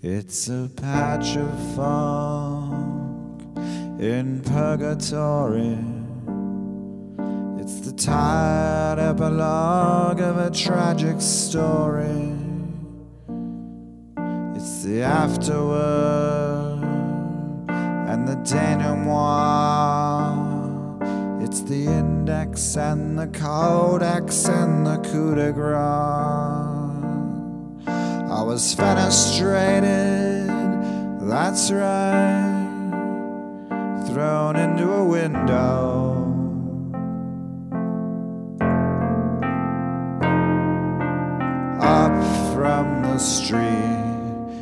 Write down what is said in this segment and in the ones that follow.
It's a patch of fog in Purgatory. It's the tired epilogue of a tragic story. It's the afterword and the denouement. It's the index and the codex and the coup de grace. I was fenestrated, that's right, thrown into a window. Up from the street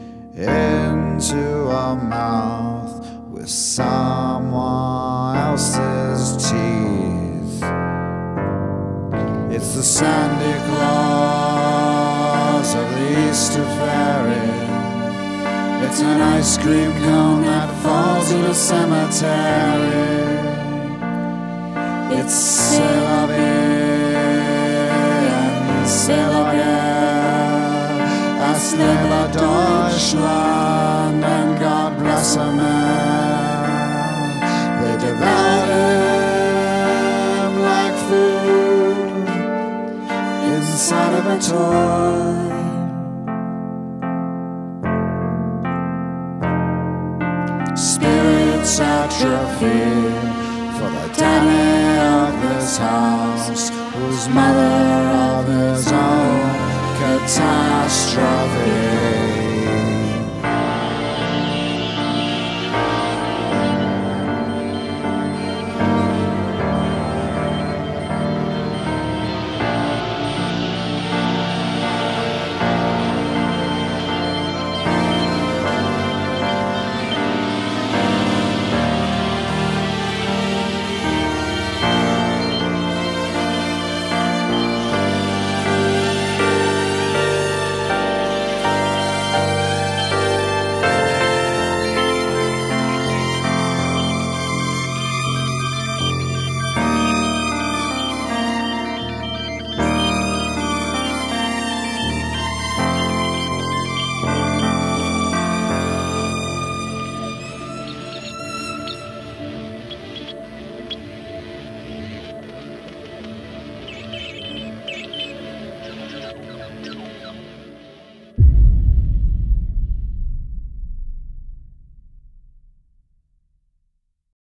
into a mouth with someone else's teeth. It's the Santa Claus of the Easter fairy. It's an ice cream cone that falls in a cemetery. It's c'est la vie and c'est la guerre. Es lebe Deutschland and God bless America. They devour him like food inside of a toy.